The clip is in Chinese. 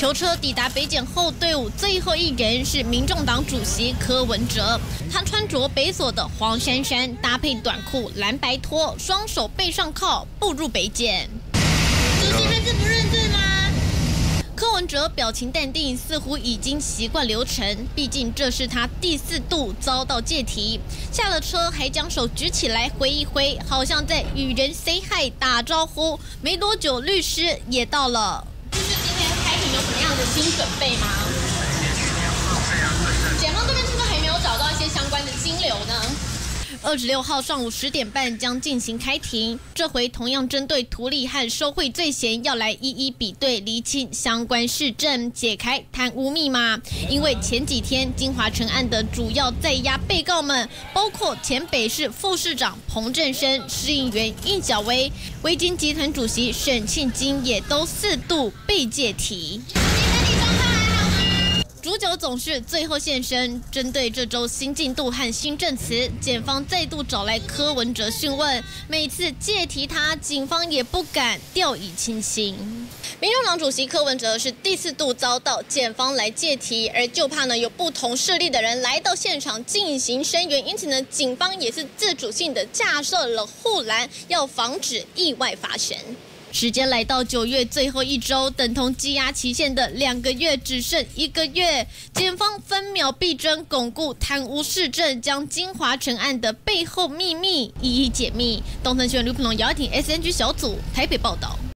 囚车抵达北检后，队伍最后一人是民众党主席柯文哲。他穿着北所的黄衫衫，搭配短裤、蓝白拖，双手背上铐，步入北检。主席认字不认罪吗？柯文哲表情淡定，似乎已经习惯流程。毕竟这是他第4度遭到戒提，下了车还将手举起来挥一挥，好像在与人 say hi 打招呼。没多久，律师也到了。就是今天开庭有什么样的新准备吗？检方这边是不是还没有找到一些相关的金流呢？26号上午10点半将进行开庭，这回同样针对图利和受贿罪嫌，要来一一比对厘清相关事证，解开贪污密码。因为前几天金华城案的主要在押被告们，包括前北市副市长彭振声、市议员应小薇、维金集团主席沈庆金，也都4度被戒提。主角总是最后现身，针对这周新进度和新证词，检方再度找来柯文哲讯问。每次戒提他，警方也不敢掉以轻心。民众党主席柯文哲是第4度遭到检方来戒提，而就怕呢有不同势力的人来到现场进行声援，因此呢，警方也是自主性的架设了护栏，要防止意外发生。时间来到9月最后1周，等同羁押期限的2个月只剩1个月。检方分秒必争，巩固贪污事证，将金华城案的背后秘密一一解密。东森新闻吕普龙、姚雅婷 SNG 小组台北报道。